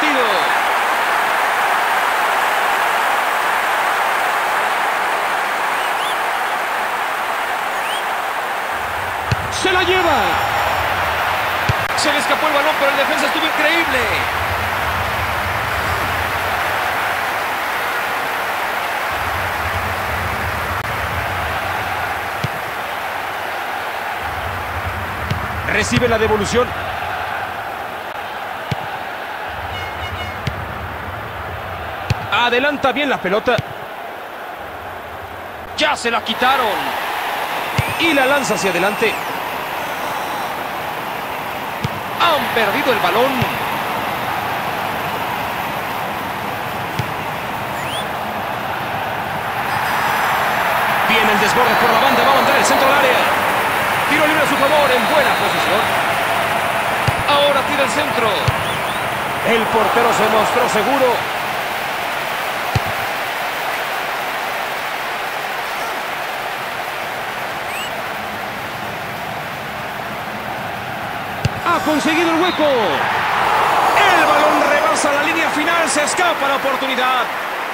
partido. Se la lleva. Se le escapó el balón, pero el defensa estuvo increíble. Recibe la devolución. Adelanta bien la pelota. Ya se la quitaron. Y la lanza hacia adelante. Han perdido el balón. Viene el desborde por la banda. Va a mandar el centro al área. Tiro libre a su favor, en buena posición. Ahora tira el centro. El portero se mostró seguro. Ha conseguido el hueco. El balón rebasa la línea final. Se escapa la oportunidad.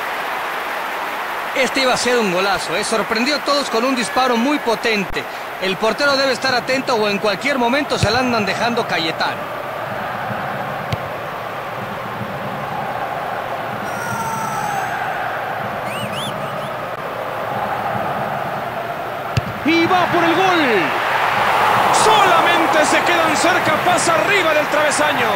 Este iba a ser un golazo, sorprendió a todos con un disparo muy potente. El portero debe estar atento o en cualquier momento se la andan dejando cayetar. Y va por el gol. Solamente se quedan cerca, pasa arriba del travesaño.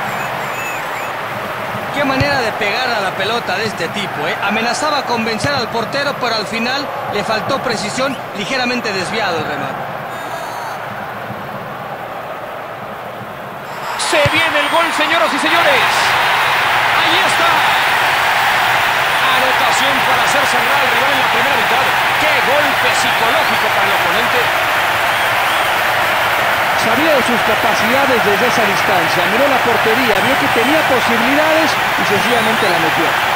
Qué manera de pegar a la pelota de este tipo, ¿eh? Amenazaba con vencer al portero, pero al final le faltó precisión, ligeramente desviado el remate. Se viene el gol, señoras y señores. Ahí está. Anotación para hacer sangrar al rival en la primera mitad. Qué golpe psicológico para el oponente. Sabía de sus capacidades desde esa distancia, miró la portería, vio que tenía posibilidades y sencillamente la metió.